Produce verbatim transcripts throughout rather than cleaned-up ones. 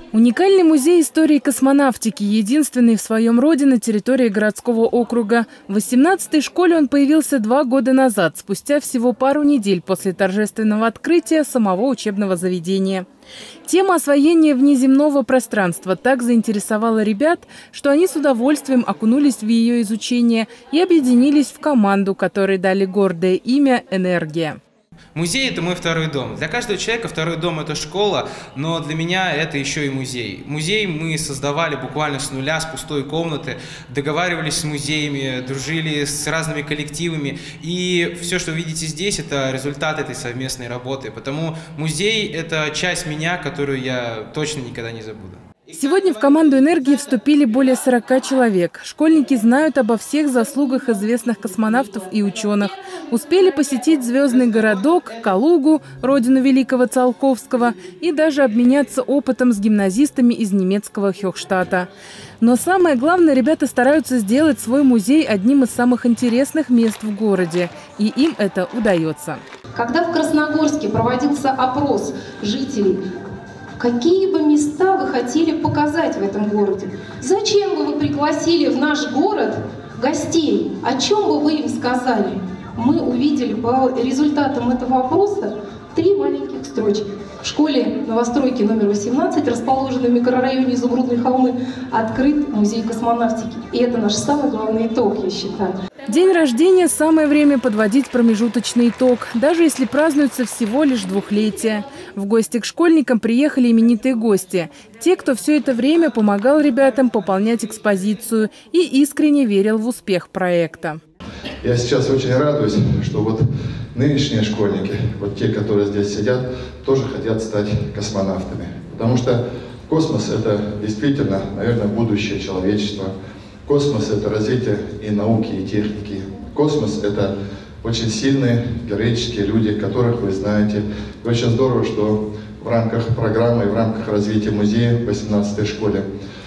Уникальный музей истории космонавтики, единственный в своем роде на территории городского округа. В восемнадцатой школе он появился два года назад, спустя всего пару недель после торжественного открытия самого учебного заведения. Тема освоения внеземного пространства так заинтересовала ребят, что они с удовольствием окунулись в ее изучение и объединились в команду, которой дали гордое имя «Энергия». Музей – это мой второй дом. Для каждого человека второй дом – это школа, но для меня это еще и музей. Музей мы создавали буквально с нуля, с пустой комнаты, договаривались с музеями, дружили с разными коллективами. И все, что вы видите здесь, это результат этой совместной работы. Потому музей – это часть меня, которую я точно никогда не забуду. Сегодня в команду «Энергии» вступили более сорока человек. Школьники знают обо всех заслугах известных космонавтов и ученых. Успели посетить звездный городок, Калугу, родину великого Циолковского, и даже обменяться опытом с гимназистами из немецкого Хёхштата. Но самое главное, ребята стараются сделать свой музей одним из самых интересных мест в городе. И им это удается. Когда в Красногорске проводился опрос жителей, какие бы места вы хотели показать в этом городе? Зачем бы вы пригласили в наш город гостей? О чем бы вы им сказали? Мы увидели по результатам этого опроса три маленьких строчки. В школе новостройки номер восемнадцать, расположенной в микрорайоне Изумрудные холмы, открыт музей космонавтики. И это наш самый главный итог, я считаю. День рождения – самое время подводить промежуточный итог, даже если празднуется всего лишь двухлетие. В гости к школьникам приехали именитые гости. Те, кто все это время помогал ребятам пополнять экспозицию и искренне верил в успех проекта. Я сейчас очень радуюсь, что вот нынешние школьники, вот те, которые здесь сидят, тоже хотят стать космонавтами. Потому что космос – это действительно, наверное, будущее человечества. Космос – это развитие и науки, и техники. Космос – это очень сильные, героические люди, которых вы знаете. И очень здорово, что в рамках программы и в рамках развития музея в восемнадцатой школе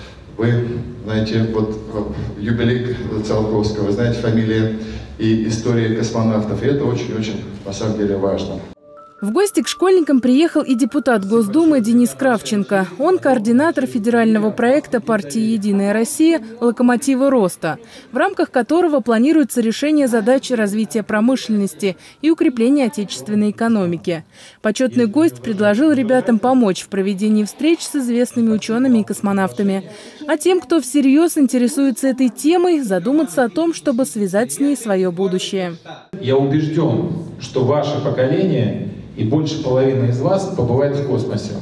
вы знаете, вот юбилей Циолковского, вы знаете фамилии и истории космонавтов. И это очень-очень, на самом деле, важно. В гости к школьникам приехал и депутат Госдумы Денис Кравченко. Он координатор федерального проекта партии «Единая Россия» «Локомотивы роста», в рамках которого планируется решение задач развития промышленности и укрепления отечественной экономики. Почетный гость предложил ребятам помочь в проведении встреч с известными учеными и космонавтами. А тем, кто всерьез интересуется этой темой, задуматься о том, чтобы связать с ней свое будущее. Я убежден, что ваше поколение и больше половины из вас побывает в космосе.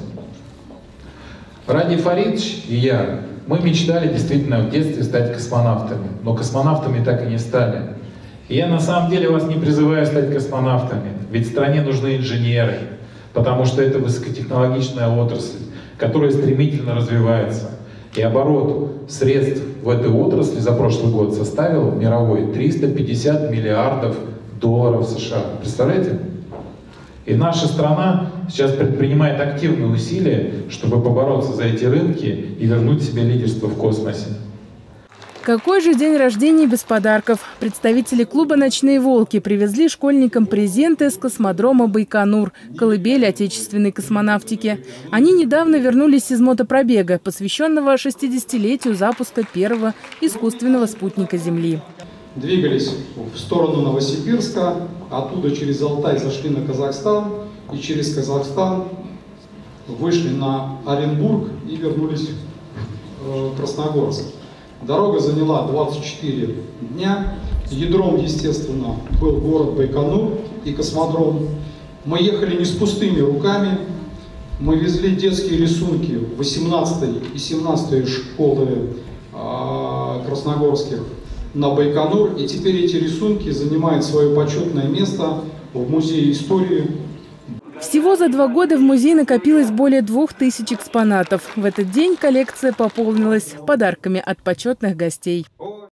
Ради Фаридович и я, мы мечтали действительно в детстве стать космонавтами, но космонавтами так и не стали. И я на самом деле вас не призываю стать космонавтами, ведь стране нужны инженеры, потому что это высокотехнологичная отрасль, которая стремительно развивается. И оборот средств в этой отрасли за прошлый год составил мировой триста пятьдесят миллиардов долларов США. Представляете? И наша страна сейчас предпринимает активные усилия, чтобы побороться за эти рынки и вернуть себе лидерство в космосе. Какой же день рождения без подарков? Представители клуба «Ночные волки» привезли школьникам презенты с космодрома Байконур, колыбели отечественной космонавтики. Они недавно вернулись из мотопробега, посвященного шестидесятилетию запуска первого искусственного спутника Земли. Двигались в сторону Новосибирска, оттуда через Алтай зашли на Казахстан, и через Казахстан вышли на Оренбург и вернулись в Красногорск. Дорога заняла двадцать четыре дня. Ядром, естественно, был город Байконур и космодром. Мы ехали не с пустыми руками. Мы везли детские рисунки восемнадцатой и семнадцатой школы э, красногорских на Байконур. И теперь эти рисунки занимают свое почетное место в Музее истории. Всего за два года в музее накопилось более двух тысяч экспонатов. В этот день коллекция пополнилась подарками от почетных гостей.